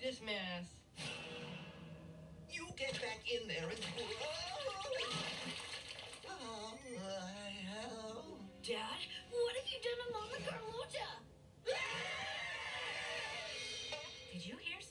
this mess. You get back in there and... Dad, what have you done to Mama Carlota? Did you hear